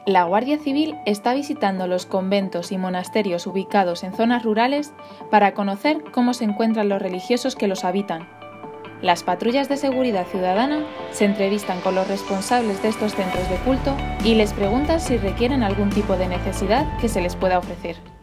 La Guardia Civil está visitando los conventos y monasterios ubicados en zonas rurales para conocer cómo se encuentran los religiosos que los habitan. Las patrullas de seguridad ciudadana se entrevistan con los responsables de estos centros de culto y les preguntan si requieren algún tipo de necesidad que se les pueda ofrecer.